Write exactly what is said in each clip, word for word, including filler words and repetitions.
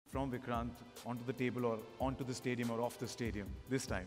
from Vikrant onto the table or onto the stadium or off the stadium this time?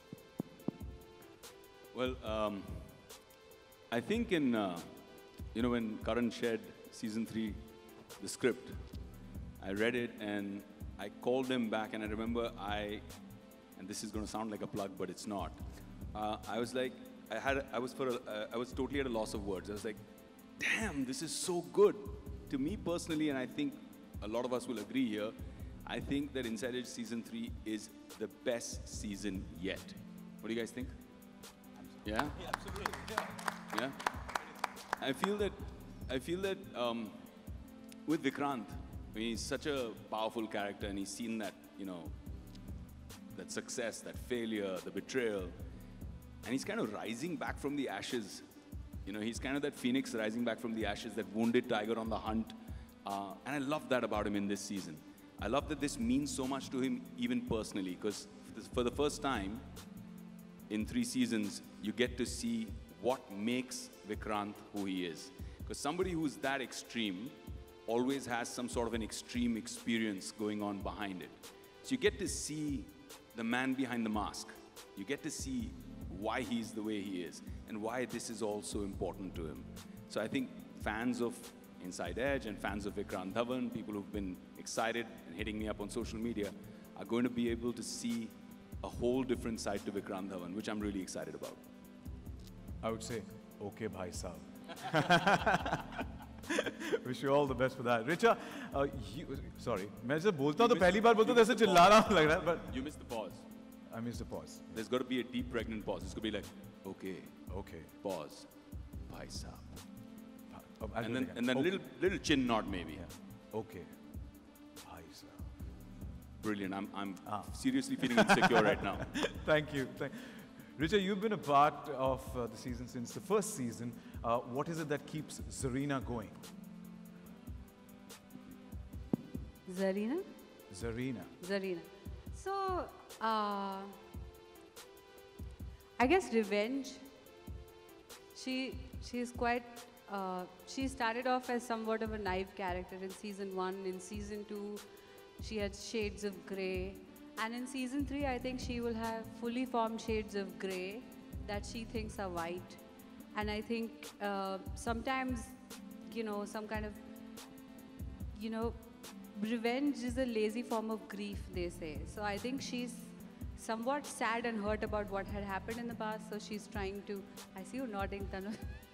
Well, um, I think in, uh, you know, when Karan shared season three, the script, I read it and I called him back, and I remember I, and this is going to sound like a plug, but it's not. Uh, I was like, I had, I was for, a, uh, I was totally at a loss of words. I was like, damn, this is so good. To me personally, and I think a lot of us will agree here, I think that Inside Edge season three is the best season yet. What do you guys think? Yeah? Yeah, absolutely. Yeah. Yeah? I feel that, I feel that um, with Vikrant, I mean, he's such a powerful character, and he's seen that, you know, that success, that failure, the betrayal, and he's kind of rising back from the ashes. You know, he's kind of that phoenix rising back from the ashes, that wounded tiger on the hunt. Uh, and I love that about him in this season. I love that this means so much to him, even personally, because for the first time in three seasons, you get to see what makes Vikrant who he is. Because somebody who's that extreme always has some sort of an extreme experience going on behind it. So you get to see the man behind the mask. You get to see why he's the way he is and why this is all so important to him. So I think fans of Inside Edge and fans of Vikrant Dhawan, people who've been excited and hitting me up on social media, are going to be able to see a whole different side to Vikrant Dhawan, which I'm really excited about. I would say, okay, bhai sahab. Wish you all the best for that. Richa, uh, you, sorry, मैं जब बोलता हूँ तो पहली बार बोलता हूँ तो ऐसे चिल्ला रहा हूँ लग रहा है, but you missed the pause. I missed the pause. There's got to be a deep pregnant pause. It's going to be like, okay, okay, pause, bhai sahab. Oh, and then, and then okay. little, little chin nod maybe. Yeah. Okay, bhai sahab. Brilliant. I'm, I'm Ah. seriously feeling insecure right now. Thank you. Thank Richa, you've been a part of uh, the season since the first season. Uh, what is it that keeps Zarina going? Zarina? Zarina. Zarina. So, uh, I guess revenge. She she's quite. Uh, she started off as somewhat of a naive character in season one. In season two, she had shades of grey. And in season three, I think she will have fully formed shades of grey that she thinks are white. And I think uh, sometimes, you know, some kind of, you know, revenge is a lazy form of grief, they say. So I think she's somewhat sad and hurt about what had happened in the past. So she's trying to, I see you nodding, Tanu.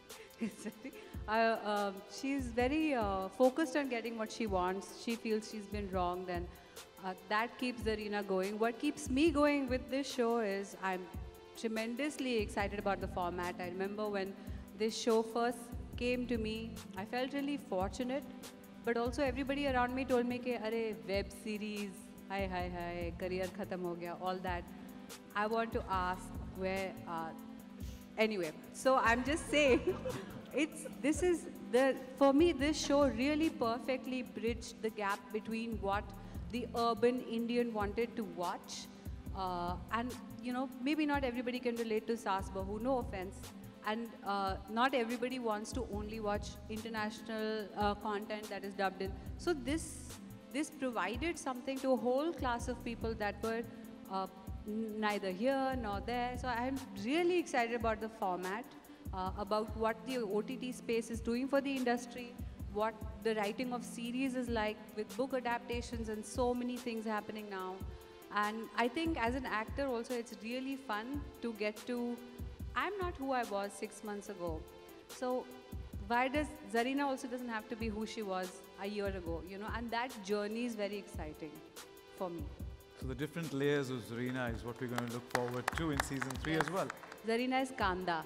uh, uh, she's very uh, focused on getting what she wants. She feels she's been wronged, and uh, that keeps Zarina going. What keeps me going with this show is I'm tremendously excited about the format. I remember when this show first came to me, I felt really fortunate, but also everybody around me told me कि अरे web series, hi hi hi, career khatam ho gaya, all that. I want to ask where. Uh, Anyway, so I'm just saying, it's this is the for me this show really perfectly bridged the gap between what the urban Indian wanted to watch, uh, and you know maybe not everybody can relate to Saas Bahu, no offense, and uh, not everybody wants to only watch international uh, content that is dubbed in. So this this provided something to a whole class of people that were. Uh, neither here nor there. So I'm really excited about the format, uh, about what the O T T space is doing for the industry, what the writing of series is like with book adaptations and so many things happening now. And I think as an actor also it's really fun to get to, I'm not who I was six months ago. So why does Zarina also doesn't have to be who she was a year ago, you know, and that journey is very exciting for me. So the different layers of Zarina is what we're going to look forward to in season three yes. as well. Zarina is kanda.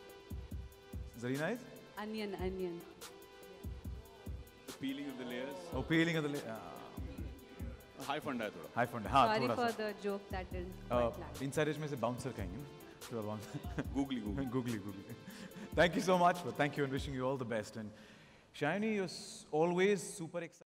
Zarina is? Onion, onion. The peeling of the layers. Oh, peeling of the layers. Uh, high fund hai thoda. High fund. Haan, Sorry thoda for sa. the joke that didn't uh, quite land. Inside Edge में से bouncer कहेंगे ना? थोड़ा bouncer. Googly, googly. googly, googly. Thank you so much. Well, thank you and wishing you all the best. And Shayani, you're always super excited.